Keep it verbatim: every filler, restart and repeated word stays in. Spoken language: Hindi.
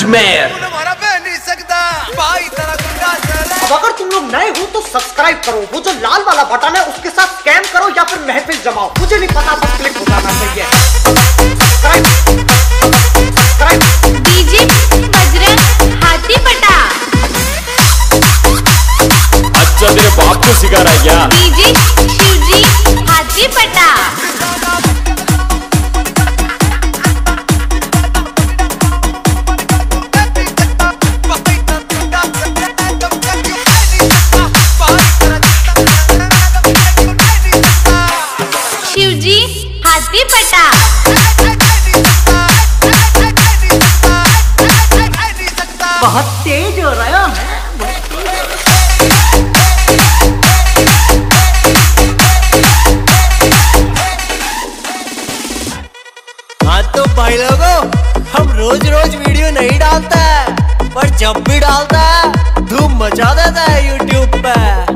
नाइटमेयर। अब अगर तुम लोग नए हो तो सब्सक्राइब करो, वो जो लाल वाला बटन है उसके साथ स्कैम करो या फिर महफिल जमाओ, मुझे नहीं पता, बस क्लिक हो जाना चाहिए। डीजे बजरंग हाथी पटा। अच्छा तेरे बाप को सिखा रहा है क्या? डीजे शिवजी हाथी पटा। शिवजी हाथी पटा। बहुत तेज हो रहा है। हाँ तो भाई लोगों, हम रोज रोज वीडियो नहीं डालते, पर जब भी डालता है धूम मचा देता है यूट्यूब पे।